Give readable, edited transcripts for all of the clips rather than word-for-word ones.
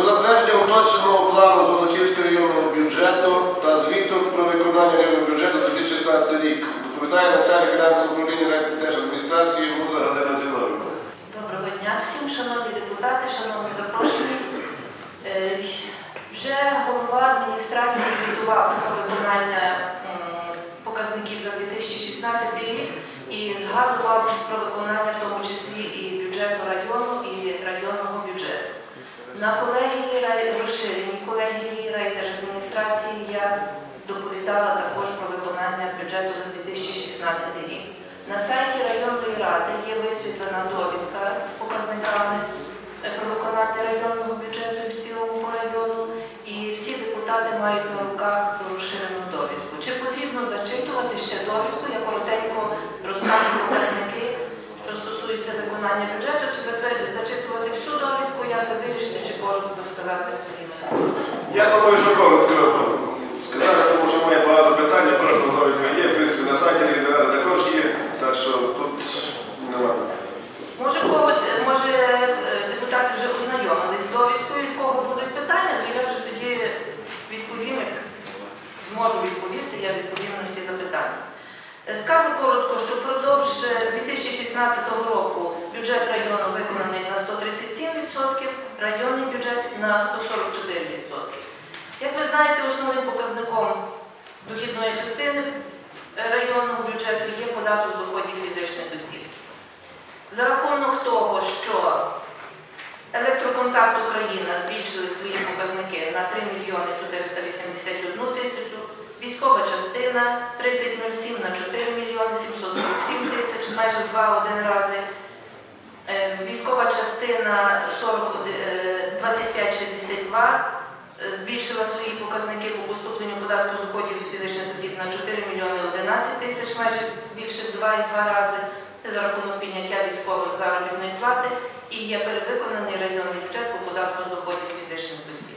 Про затвердження уточненого плану Золочівського районного бюджету та звіту про виконання районного бюджету 2016 рік. Доповідає начальник фінансового управління райдержадміністрації Мудра Галина Зіновна. Доброго дня всім, шановні депутати, шановні запрошені. Вже голова адміністрації звітував про виконання показників за 2016 рік і згадував про виконання в тому числі і бюджету району, і районного бюджету. На розширеній колегії райдержадміністрації я доповідала також про виконання бюджету за 2016 рік. На сайті районної ради є висвітлена довідка з показниками про виконання районного бюджету і в цілому по району, і всі депутати мають на руках розширену довідку. Чи потрібно зачитувати ще довідку? Я коротенько розкажу показники, що стосується виконання бюджету, чи зачитувати всю довідку, як ви вирішите, чи коротко сказати своїми словами. Я думаю, що коротко сказати, тому що має багато питань, просто довідка є, в принципі, на сайті районної ради також є, так що тут немає. Може депутати вже ознайомились з довідкою, в кого будуть питання, то я вже тоді відповім, зможу відповісти, я відповім на всі запитання. Скажу коротко, що впродовж 2016 року бюджет району виконаний на 137%, районний бюджет на 144%. Як ви знаєте, основним показником дохідної частини районного бюджету є податок з доходів фізичних осіб. За рахунок того, що Електроконтакт Україна збільшили свої показники на 3 мільйони 481 тисячу, військова частина 3007 на 4 мільйони 747 тисяч, майже в 2-1 рази, військова частина 2562 збільшила свої показники по поступленню податку з доходів фізичних осіб на 4 мільйони 11 тисяч, майже більше в 2,2 рази. Це за рахунок підняття військових заробітної плати і є перевиконаний районний бюджет по податку з доходів фізичних осіб.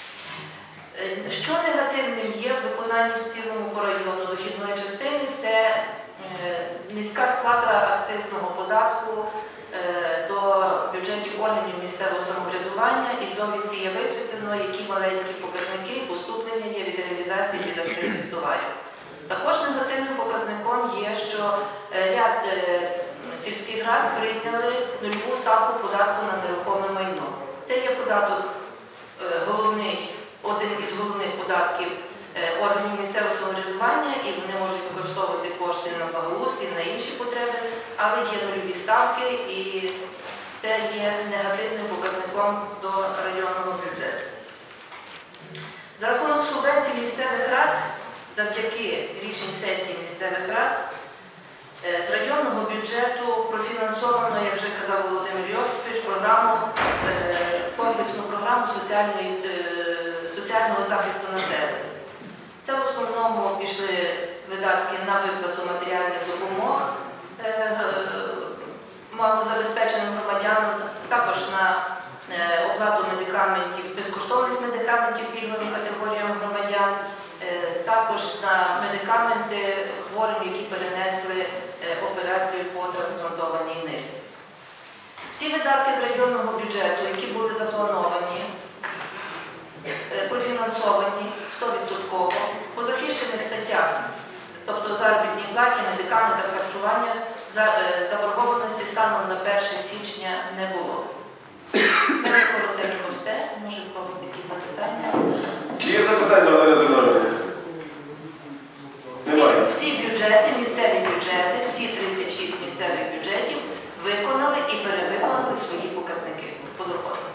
Що негативним є в виконанні в цілому по району дохідної частини, це низька сплата акцизного податку до бюджетів органів місцевого самоврядування, і в довідці є висвітлено, які маленькі показники поступлення є від реалізації від акцизних товарів. Також негативним показником є, що ряд сільських рад прийняли нульову ставку податку на нерухоме майно. Це є податок один із головних податків органів місцевого самоврядування, і вони можуть використовувати кошти на благоустрій, на інші потреби, але є нульові ставки, і це є негативним показником до районного бюджету. За рахунок субвенцій місцевих рад, завдяки рішень сесії місцевих рад, з районного бюджету профінансовано, як вже казав Володимир Йосипович, комплексну програму соціального захисту населення. Це в основному пішли видатки на виплату матеріальних допомог малозабезпеченим громадянам, також на оплату медикаментів, безкоштовних медикаментів пільговим категоріям громадян, також на медикаменти хворим, які перенесли операцію по трансплантованій нирці. Ці видатки з районного бюджету, які були заплановані, профінансовані 100% по захищених статтях, тобто заробітній платі, медикаментах, харчування, заборгованості станом на 1 січня не було. Це коротенько все. Може, пробувати якісь запитання? Чи є запитання, Галина Зіновна? Всі бюджети, місцеві бюджети, всі 36 місцевих бюджетів виконали і перевиконали свої показники по доходах.